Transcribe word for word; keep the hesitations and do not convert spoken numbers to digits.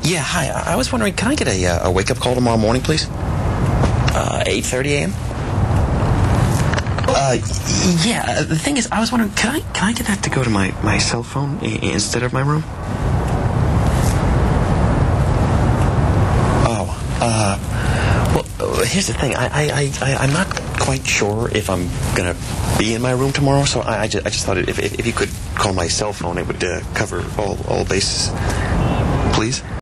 Yeah, hi. I I was wondering, can I get a, uh, a wake-up call tomorrow morning, please? Uh, eight thirty a.m.? Uh, y- yeah, uh, the thing is, I was wondering, can I can I get that to go to my, my cell phone I- instead of my room? Oh, uh, well, uh, here's the thing. I, I, I, I- I'm not quite sure if I'm going to be in my room tomorrow, so I, I, just, I just thought if, if, if you could call my cell phone, it would uh, cover all, all bases. Please?